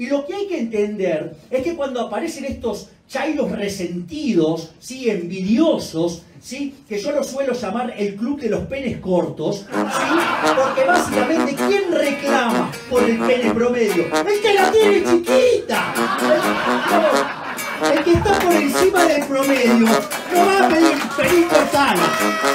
Y lo que hay que entender es que cuando aparecen estos chairos resentidos, ¿sí? Envidiosos, ¿sí? Que yo lo suelo llamar el club de los penes cortos, ¿sí? Porque básicamente, ¿quién reclama por el pene promedio? ¡El que la tiene chiquita! El que está por encima del promedio no va a pedir pelito sano.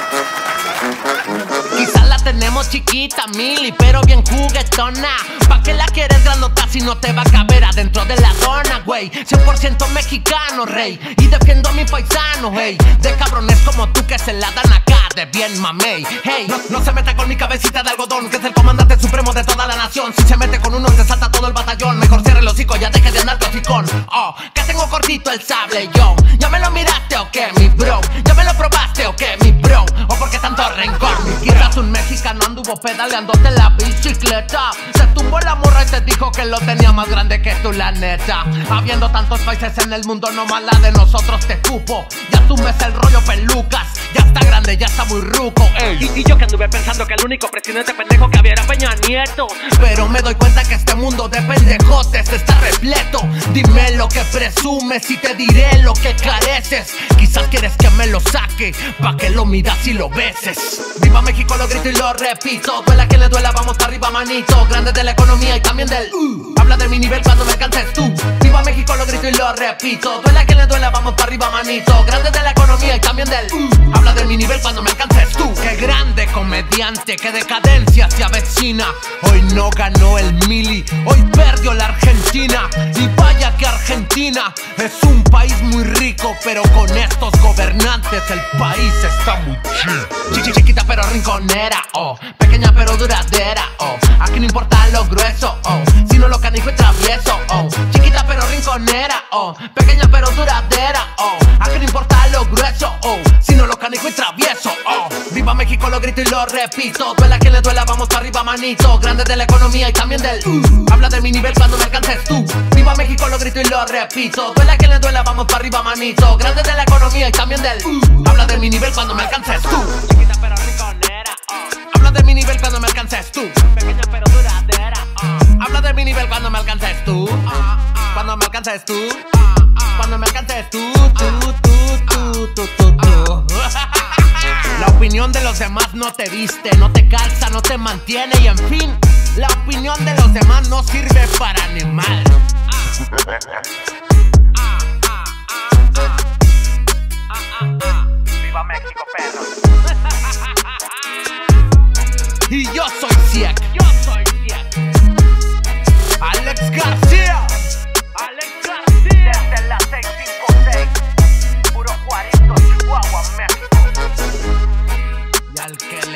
Quizás la tenemos chiquita, mili, pero bien juguetona. ¿Pa' qué la quieres grandota si no te va a caber adentro de la dona, güey? 100% mexicano, rey, y defiendo a mi paisano, hey. De cabrones como tú que se la dan acá de bien mamey, hey. No se meta con mi cabecita de algodón, que es el comandante supremo de toda la nación. Si se mete con uno te salta todo el batallón. Mejor cierre el hocico, ya deje de andar toxicón. Oh, que tengo cortito el sable, yo. ¿Ya me lo miraste o qué, mi bro? ¿Ya me lo probaste o qué, mi bro? ¿O por qué tanto rencor? Quizás un mexicano anduvo pedaleándote la bicicleta. Se tumbó la morra y te dijo que lo tenía más grande que tú, la neta. Habiendo tantos países en el mundo, nomás la de nosotros te cupo. Ya tumbes el rollo pelucas. Ya está grande, ya está muy ruco, ey. Y yo que anduve pensando que el único presidente pendejo que había era Peña Nieto. Pero me doy cuenta que este mundo de pendejotes está repleto. Dime lo que presumes y te diré lo que careces. Quizás quieres que me lo saque, pa' que lo miras y lo beses. Viva México, lo grito y lo repito. Duela que le duela, vamos para arriba, manito. Grande de la economía y también del habla de mi nivel cuando me alcances tú. Viva México, lo grito y lo repito. Duela que le duela, vamos para arriba, manito. Grande de la economía y también del habla de mi nivel cuando me alcances tú. Qué grande comediante, qué decadencia se avecina. Hoy no ganó el mili, hoy perdió la Argentina. Y vaya que Argentina es un país muy rico, pero con estos gobernantes el país está muy chido. Chiquita pero rinconera, oh. Pequeña pero duradera, oh. Aquí no importa lo grueso, oh. Sino lo canijo y travieso, oh. Chiquita pero rinconera, oh. Pequeña pero duradera, oh. Aquí no importa lo grueso, oh. Sino lo canijo y travieso, oh. Viva México, lo grito y lo repito. Duela que le duela, vamos para arriba, manito. Grande de la economía y también del habla de mi nivel cuando me alcances tú. Viva México, lo grito y lo repito. Duela que le duela, vamos para arriba, manito. Grande de la economía y también del habla de mi nivel cuando me alcances tú. Chiquita pero rinconera, oh. Habla de mi nivel cuando me alcances tú. Pequeña pero duradera, oh. Habla de mi nivel cuando me alcances tú. Cuando me alcances tú. Cuando me alcances tú. La opinión de los demás no te viste, no te calza, no te mantiene. Y en fin, la opinión de los demás no sirve para animal. Viva México, perro. Y yo soy Ciec. Alex García. Desde la 656. Puro Juarito, Chihuahua, México. Y al que